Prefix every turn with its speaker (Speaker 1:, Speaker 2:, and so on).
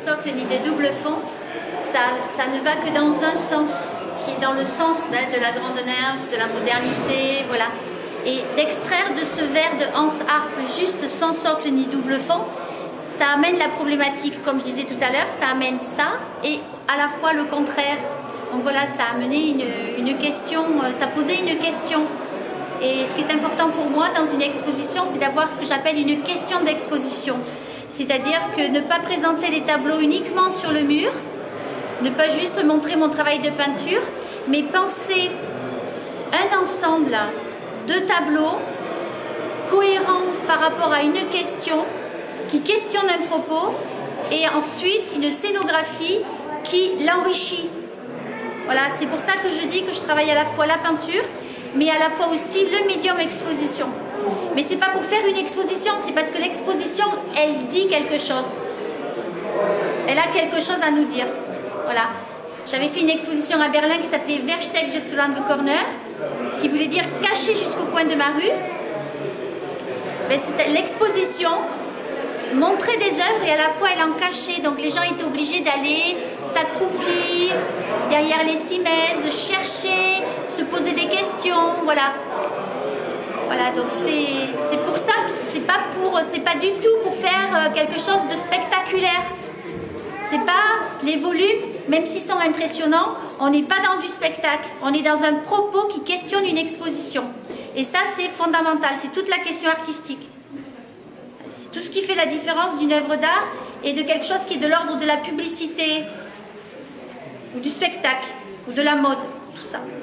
Speaker 1: socle ni des doubles fonds, ça ne va que dans un sens, qui est dans le sens de la grande nymphe, de la modernité, voilà. Et d'extraire de ce vers de Hans Arp juste sans socle ni double fond, ça amène la problématique, comme je disais tout à l'heure, ça amène ça et à la fois le contraire. Donc voilà, ça a amené une question, ça posait une question. Et ce qui est important pour moi dans une exposition, c'est d'avoir ce que j'appelle une question d'exposition. C'est-à-dire que ne pas présenter les tableaux uniquement sur le mur, ne pas juste montrer mon travail de peinture, mais penser un ensemble de tableaux cohérents par rapport à une question, qui questionne un propos, et ensuite une scénographie qui l'enrichit. Voilà, c'est pour ça que je dis que je travaille à la fois la peinture, mais à la fois aussi le médium exposition. Mais c'est pas pour faire une exposition, c'est parce que l'exposition, elle dit quelque chose. Elle a quelque chose à nous dire. Voilà. J'avais fait une exposition à Berlin qui s'appelait Versteck just around the corner, qui voulait dire caché jusqu'au coin de ma rue. C'était l'exposition, montrer des œuvres et à la fois elle en cachait. Donc les gens étaient obligés d'aller s'accroupir derrière les cimaises, chercher, se poser des questions, voilà. Voilà, donc c'est pour ça que c'est pas du tout pour faire quelque chose de spectaculaire. C'est pas les volumes, même s'ils sont impressionnants, on n'est pas dans du spectacle, on est dans un propos qui questionne une exposition. Et ça, c'est fondamental, c'est toute la question artistique. C'est tout ce qui fait la différence d'une œuvre d'art et de quelque chose qui est de l'ordre de la publicité, ou du spectacle, ou de la mode, tout ça.